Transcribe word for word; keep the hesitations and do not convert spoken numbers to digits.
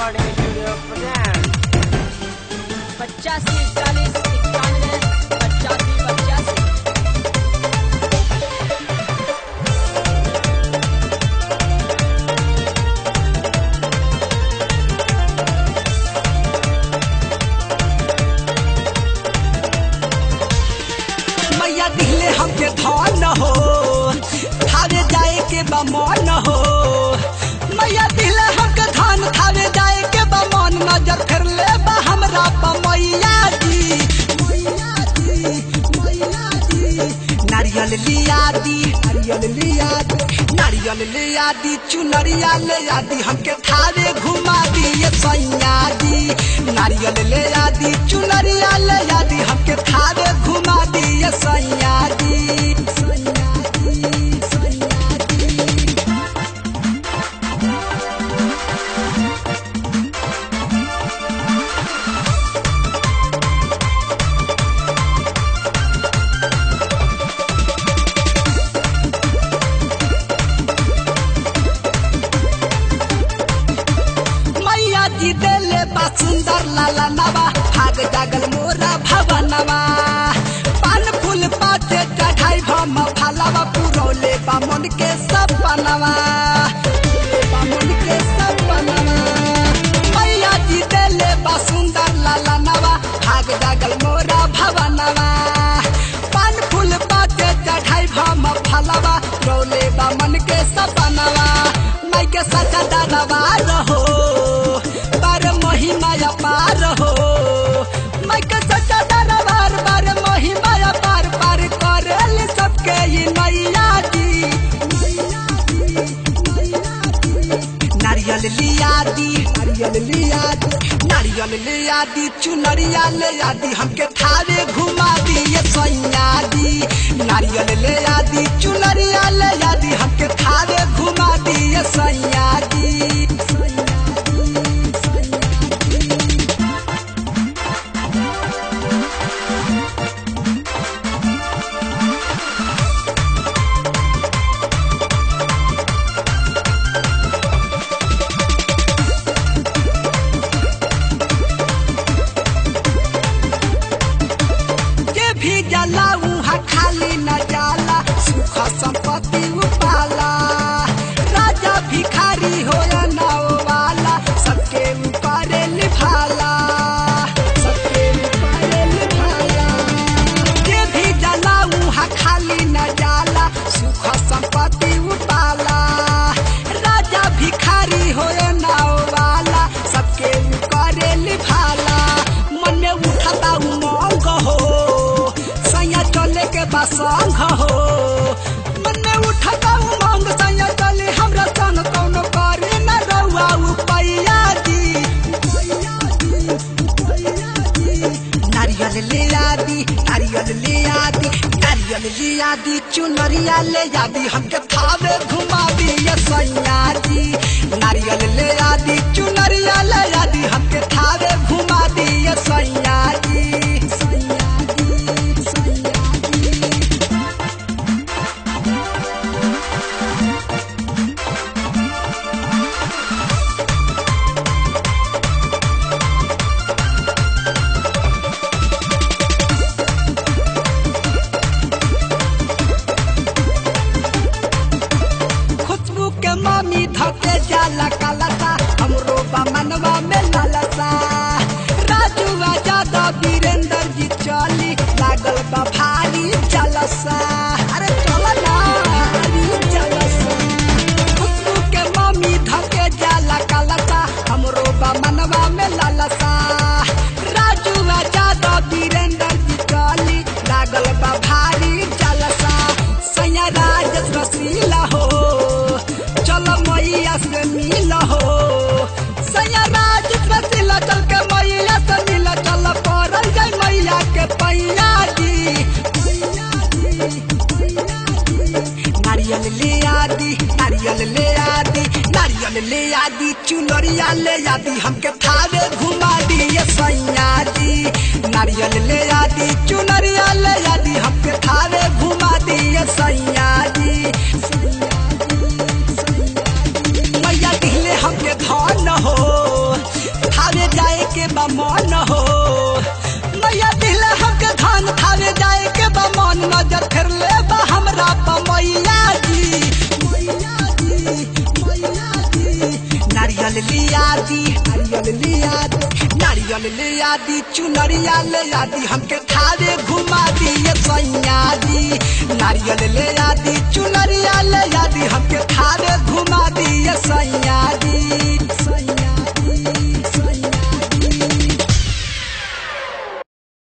Recording studio पचासी चालीस इक्यानवे पचासी पचासी। मैया दिले हमके धन हो थावे जाए के बमन हो। मैया दिले हमके धन थावे जाए के बमन नजर फिर ले बा हमरा मैया जी मैया जी मैया जी। नारियल लिया दी नारियल लिया दी नारियल लिया दी चुनरिया ले आदि हमके थावे घुमा दिए सैया जी। नारियल ले आदि चुनरिया ले आदि हमके थावे घुमा दिए सैया जी सैया जी सैया जी। मैया जी देले बा सुंदर लाला नवा भाग जागल मोरा भवनवा। पान फूल पाते चढ़ाई भम फलवा पुरौले बा मन के सपनवा बा मन के सपनवा। मैया जी देले बा सुंदर लाला नवा भाग जागल मोरा भवनवा। पान फूल पाते चढ़ाई भम फलवा पुरौले बा मन के सपनवा। माई के सचा दरबा रहो बार महिमा पार हो। मैं के सचा दरबार बार महिमा पार पार करेल सबके ये मैया जी मैया जी मैया जी। नारियल लिया दी नारियल लिया दी नारियल लिया दी चुनरिया ले आदि हमके थावे घुमा दिए सैया जी। नारियल ले आदि चुनरिया ले आदि हमके थावे घुमा दिए सैया जी सैया जी सैया जी। के भी जाला उहाँ खाली न जाला सुख संपत्ति उपाला। राजा भिखारी हो नाव वाला सबके ऊपर लिभाला सबके ऊपर लिभाला। के भी जाला उहाँ खाली न जाला सुख संपत्ति उपाला। राजा भिखारी हो नाव वाला सबके ऊपर लिभाला। मन में उठता उमंग हो सैया चले के बसंग हो। मन में उठता उमंग सैया चले हमरा संग कौनो करे न रहुआ उपैया जी उपैया जी उपैया जी। नारियल ले आदि नारियल ले आदि नारियल ले आदि चुनरिया ले आदि हमके थावे घुमा दिए सैया जी। नारियल ले आदि चुनरिया ले आदि हमके थावे घुमा दिए सैया जी सैया जी सैया जी। खुशबू के मामी धके जाला कालसा हमरो बा मनवा में लालसा। राजू आजाद वीरेंद्र जी चली लागल बा भारी जलसा। अरे चल ना भारी जलसा। खुशबू के मामी धके जाला कालसा हमरो बा मनवा में लालसा। राजू आजाद वीरेंद्र जी चली लागल बा भारी जलसा। सैया राजस रसीला हो चल मैया से मिल हो। सैया राजस रसीला चल के मैया से मिल चल पड़ल जाय मैया के पैया जी पैया जी पैया जी। नारियल ले आदि नारियल ले आदि नारियल ले आदि चुनरिया ले आदि हमके थावे घुमा दिए सैया जी। नारियल ले आदि चुनरिया ले आदि हमके थावे घुमा दिए सैया जी सैया जी सैया जी। मैया दिले हमके धन हो नारियल ले आदि नारियल ले आदि चुनरिया ले आदि हमके थारे घुमा दिए सैया दी नारियल ले आदि चुनरिया